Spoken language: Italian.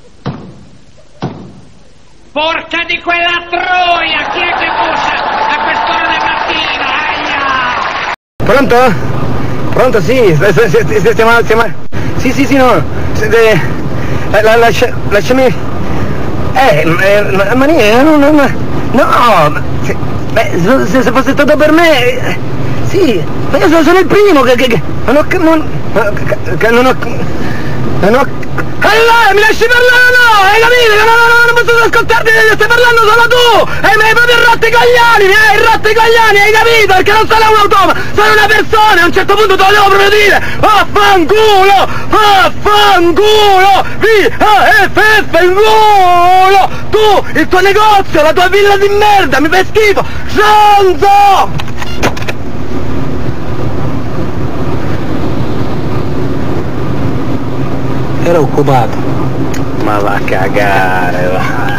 Porca di quella troia! Chi è che bussa a quest'ora del mattino? Aia! Pronto? Pronto, sì, stiamo... Sì, no. Lasciami... ma niente, no, se fosse stato per me... Sì, ma io sono il primo che non ho... Allora, mi lasci parlare o no? Hai capito? Non posso ascoltarti, stai parlando solo tu! Mi hai proprio rotto i coglioni, hai capito? Perché non sono un automa, sono una persona, a un certo punto te lo devo proprio dire! Vaffanculo! Vaffanculo! Tu, il tuo negozio, la tua villa di merda, mi fai schifo! Stronzo! Era occupato. Ma va a cagare, va.